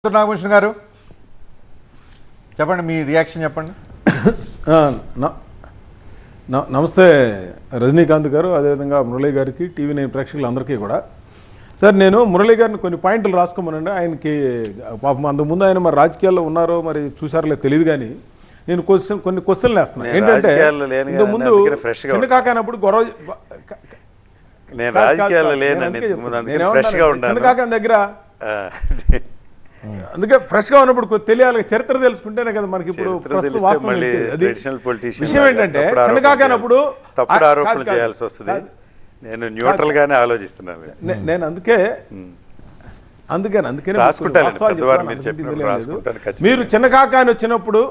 నాగభూషణ్ గారు చెప్పండి, మీ రియాక్షన్ చెప్పండి. నమస్తే రజనీకాంత్ గారు, అదేవిధంగా మురళీ గారికి, టీవీ9 ప్రేక్షకులందరికీ కూడా. సార్, నేను మురళీ గారిని కొన్ని పాయింట్లు రాసుకోమనండి. ఆయనకి పాపం అంతకుముందు ఆయన మరి రాజకీయాల్లో ఉన్నారో మరి చూసారో తెలియదు, కానీ నేను కొన్ని క్వశ్చన్లు వేస్తున్నాను. ఏంటంటే ఇంతకుముందు చిన్న కాకనప్పుడు గొడవ చిన్న కాక దగ్గర అందుకే ఫ్రెష్గా ఉన్నప్పుడు తెలియాలి, చరిత్ర తెలుసుకుంటేనే కదా మనకి ఇప్పుడు విషయం ఏంటంటే చిన్నకాకనప్పుడు నేను న్యూట్రల్ గానే ఆలోచిస్తున్నాను. నేను అందుకనే మీరు చిన్నకాక అని వచ్చినప్పుడు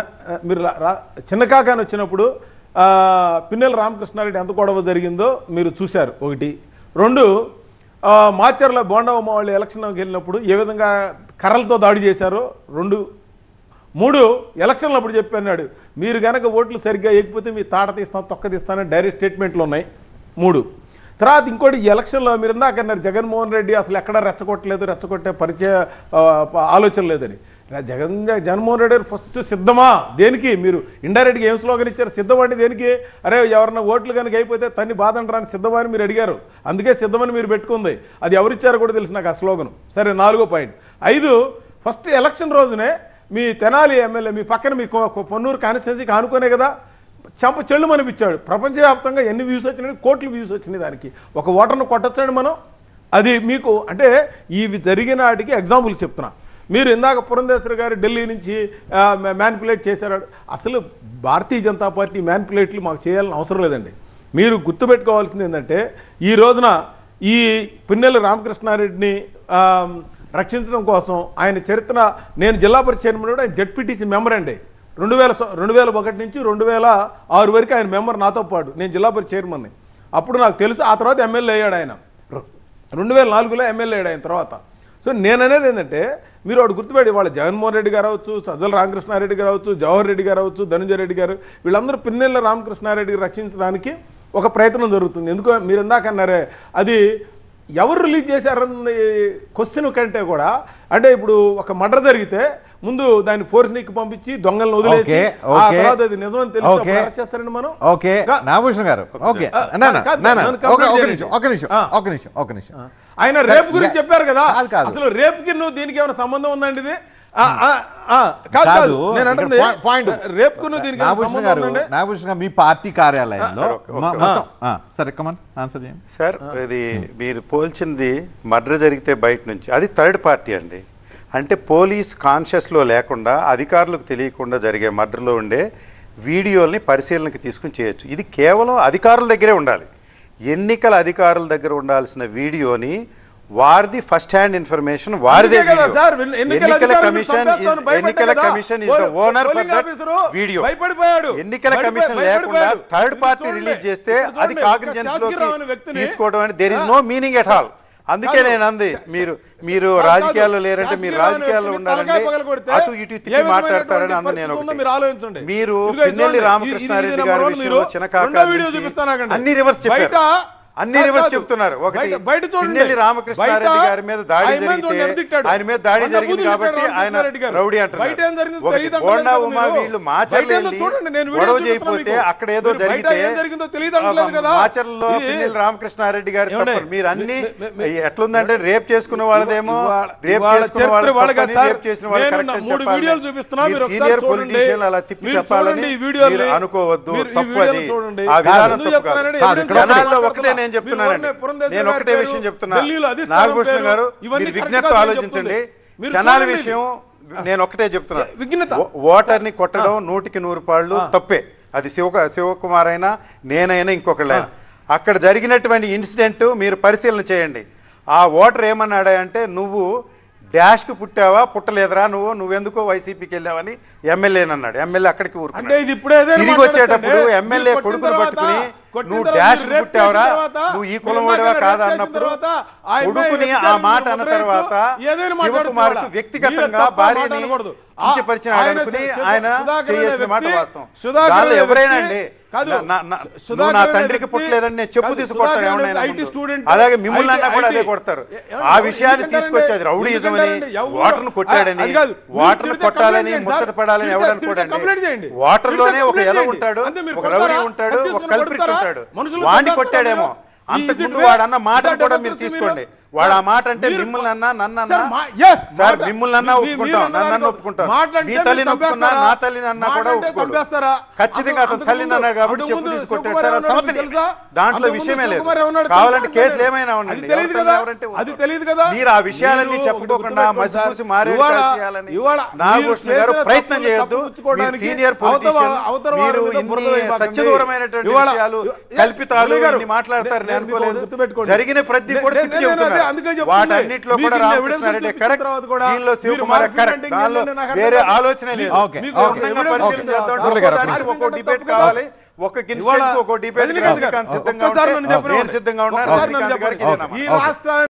పిన్నెల రామకృష్ణారెడ్డి ఎంత గొడవ జరిగిందో మీరు చూశారు. ఒకటి. రెండు, మాచర్ల బోండవమ్మ వాళ్ళు ఎలక్షన్కి వెళ్ళినప్పుడు ఏ విధంగా కర్రలతో దాడి చేశారో. మూడు, ఎలక్షన్లు అప్పుడు చెప్పన్నాడు, మీరు కనుక ఓట్లు సరిగ్గా వేయకపోతే మీ తాట తీస్తాను, తొక్క తీస్తానని డైరెక్ట్ స్టేట్మెంట్లు ఉన్నాయి. 3. తర్వాత ఇంకోటి, ఈ ఎలక్షన్లో మీరు ఇందాక అన్నారు జగన్మోహన్ రెడ్డి అసలు ఎక్కడ రెచ్చగొట్టే పరిచయ ఆలోచన లేదని. జగన్మోహన్ రెడ్డి ఫస్ట్ సిద్ధమా దేనికి? మీరు ఇండైరెక్ట్గా ఏం స్లోగన్ ఇచ్చారు? సిద్ధం అంటే దేనికి? అరే ఎవరన్నా ఓట్లు కనుక అయిపోతే తన్ని బాధంటారని సిద్ధమా అని మీరు అడిగారు, అందుకే సిద్ధమని మీరు పెట్టుకుంది. అది ఎవరిచ్చారో కూడా తెలుసు నాకు ఆ స్లోగన్. సరే, 4వ పాయింట్. 5, ఫస్ట్ ఎలక్షన్ రోజునే మీ తెనాలి ఎమ్మెల్యే మీ పక్కన మీ పొన్నూరు కాన్స్టిట్యున్సీకి ఆనుకునే కదా చెంప చెల్లు మనిపించాడు. ప్రపంచవ్యాప్తంగా ఎన్ని వ్యూస్ వచ్చినాయి? కోట్ల వ్యూస్ వచ్చినాయి. దానికి ఒక ఓటర్ను కొట్టొచ్చండి మనం. అది మీకు అంటే ఇవి జరిగిన వాటికి ఎగ్జాంపుల్స్ చెప్తున్నా. మీరు ఇందాక పురంధేశ్వరి గారు ఢిల్లీ నుంచి మ్యానిపులేట్ చేశారు. అసలు భారతీయ జనతా పార్టీ మ్యానిపులేట్లు మాకు చేయాలని అవసరం లేదండి. మీరు గుర్తుపెట్టుకోవాల్సింది ఏంటంటే, ఈ రోజున ఈ పిన్నెల రామకృష్ణారెడ్డిని రక్షించడం కోసం ఆయన చరిత్ర, నేను జిల్లా పరిషత్ చైర్మన్ కూడా, ఆయన జెడ్పీటీసీ మెంబర్ అండి. 2001 నుంచి 2006 వరకు ఆయన మెంబర్ నాతో పాటు. నేను జిల్లా పరిషత్ చైర్మన్ని. అప్పుడు నాకు తెలుసు. ఆ తర్వాత ఎమ్మెల్యే అయ్యాడు ఆయన. 2004లో ఎమ్మెల్యే అయ్యాడు ఆయన తర్వాత. సో నేను అనేది ఏంటంటే, మీరు వాడు గుర్తుపెట్టి, వాళ్ళ జగన్మోహన్ రెడ్డి గారు అవచ్చు, సజ్జల రామకృష్ణారెడ్డి గారు అవచ్చు, జవహర్ రెడ్డి గారు అవచ్చు, ధనంజయ రెడ్డి గారు, వీళ్ళందరూ పిన్నెల రామకృష్ణారెడ్డిని రక్షించడానికి ఒక ప్రయత్నం జరుగుతుంది. ఎందుకు మీరు ఇందాక అన్నారే, అది ఎవరు రిలీజ్ చేశారన్న క్వశ్చన్ కంటే కూడా, అంటే ఇప్పుడు ఒక మర్డర్ జరిగితే ముందు దాన్ని ఫోర్స్నికి పంపించి దొంగలను వదిలేసి ఆ తర్వాత అది నిజమని తెలిసి అరెస్ట్ చేస్తారండి మనం. ఓకే నాగభూషణ్ గారు, ఓకే ఒక నిమిషం. ఆయన రేపు గురించి చెప్పారు కదా, అసలు రేపుకి నువ్వు దీనికి ఏమైనా సంబంధం ఉందండి? ఇది నాగభూషణ్ గారు మీ పార్టీ కార్యాలయంలో సరే కమన్ ఆన్సర్ చేయండి సార్. ఇది మీరు పోల్చింది మర్డర్ జరిగితే బయట నుంచి, అది థర్డ్ పార్టీ అండి. అంటే పోలీస్ కాన్షియస్లో లేకుండా, అధికారులకు తెలియకుండా జరిగే మర్డర్లో ఉండే వీడియోల్ని పరిశీలనకి తీసుకుని చేయొచ్చు. ఇది కేవలం అధికారుల దగ్గరే ఉండాలి. ఎన్నికల అధికారుల దగ్గర ఉండాల్సిన వీడియోని వారిది ఫస్ట్ హ్యాండ్ ఇన్ఫర్మేషన్, వారిదే. ఎన్నికల commission is the owner for that video. ఎన్నికల కమిషన్ లేకుండా థర్డ్ పార్టీ రిలీజ్ చేస్తే అది కాగ్నిజెన్స్ లోకి తీసుకోవడం అంటే there is no meaning at all. అందుకే నేను అంది, మీరు రాజకీయాల్లో లేరంటే మీరు రాజకీయాల్లో ఉండాలంటే అటు ఇటు తిప్పి మాట్లాడతారని అంది. నేను మీరు పిన్నెల్లి రామకృష్ణారెడ్డి గారి విషయంలో చిన్నకాక అన్ని రివర్స్ చెప్పారు, అన్ని రివర్స్ చెప్తున్నారు. ఒకటి, పిన్నెల్లి రామకృష్ణారెడ్డి గారి మీద దాడి జరిగితే ఆయన మీద దాడి జరిగింది కాబట్టి ఆయన రౌడీ అంటున్నారు. బోండా ఉమా వీళ్ళు మాచర్లు గొడవ చేయకపోతే అక్కడ ఏదో జరిగితే మాచర్లలో పిన్నెల్లి రామకృష్ణారెడ్డి గారి తప్ప. మీరు అన్ని ఎట్లుందంటే రేప్ చేసుకున్న వాళ్ళదేమో రేప్ చేసుకున్న రేప్ చేసిన వాళ్ళు సీనియర్ పొలిటీషియన్ అలా తిప్పి చెప్పాలని అనుకోవద్దు. తప్పు అది. ఆ విధానం తప్పు. ఒకటే నేను చెప్తున్నానండి, నేను ఒకటే విషయం చెప్తున్నా నాగభూషణ్ గారు, మీరు విజ్ఞప్తి ఆలోచించండి. తెనాలి విషయం నేను ఒకటే చెప్తున్నా, ఓటర్ని కొట్టడం 100% తప్పే. అది శివకుమార్ అయినా నేనైనా ఇంకొకళ్ళైనా. అక్కడ జరిగినటువంటి ఇన్సిడెంట్ మీరు పరిశీలన చేయండి. ఆ ఓటర్ ఏమన్నాడా అంటే, నువ్వు డాష్కి పుట్టావా పుట్టలేదురా, నువ్వెందుకో వైసీపీకి వెళ్ళావని ఎమ్మెల్యేనన్నాడు. ఎమ్మెల్యే అక్కడికి ఊరుకున్నాడు. తిరిగి వచ్చేటప్పుడు ఎమ్మెల్యే కొడుకుని పట్టుకుని నువ్వు డాష్ పుట్టావురా, నువ్వు ఈ కులం వాడివా కాదా అన్నప్పుడు కొడుకుని ఆ మాట అన్న తర్వాత శివకుమార్కు వ్యక్తిగతంగా భార్యని కించపరిచిన అనుకుని ఆయన చేసిన మాట వాస్తవం. సుధాకర్ దానిలో ఎవరైనా అండి కాదు, నువ్వు నా తండ్రికి పుట్టలేదని నేను చెప్పు తీసుకొడతాను ఎవరైనా ముందు. అలాగే మిమ్మల్ని అన్నా కూడా అదే కొడతారు. ఆ విషయాన్ని తీసుకొచ్చి అది రౌడీయిజం అని, ఓటర్ను కొట్టాడని, ఓటర్ను కొట్టాలని ముచ్చట పడాలని ఎవడనుకోడండి. ఓటర్లోనే ఒక ఎద ఉంటాడు, ఒక రౌడీ ఉంటాడు, ఒక కల్ప్రిట్ ఉంటాడు. వాడిని కొట్టాడేమో. అంతకుముందు వాడు అన్న మాటను కూడా మీరు తీసుకోండి. వాడు ఆ మాట అంటే మిమ్మల్ని అన్నా నన్ను అన్నా సార్, మిమ్మల్ని అన్నా ఒప్పుకుంటాం, నన్ను ఒప్పుకుంటాం, మీ తల్లిని ఒప్పుకున్నా నా తల్లిని అన్నా కూడా ఒప్పుకోడు. ఖచ్చితంగా అతను తల్లిని అన్నారు కాబట్టి చెప్పు తీసుకొట్టాడు సార్, అది సమర్థనీయం. దాంట్లో విషయమే లేదు. కావాలంటే కేసులు ఏమైనా ఉండండి, మీరు ఆ విషయాలన్నీ చెప్పుకోకుండా మసిపూసి మారేయాలని నాగభూషణ్ గారు ప్రయత్నం చేయొద్దు. సీనియర్ పొలిటీషియన్, మీరు ఇన్ని సత్యదూరమైనటువంటి విషయాలు కల్పితాలు ఇన్ని మాట్లాడతారు నేను అనుకోలేదు. జరిగిన ప్రతి కూడా తిప్పి చెబుతున్నారు. వాటన్నిటిలో కూడా రామకృష్ణారెడ్డి కరెక్ట్, దీనిలో శివకుమార్ కరెక్ట్, దానిలో వేరే ఆలోచన లేదు. ఒక్కో డిబేట్ కావాలి, ఒక్క కిన్స్టెంట్ ఒక్కో డిబేట్ సిద్ధంగా ఉన్నారు.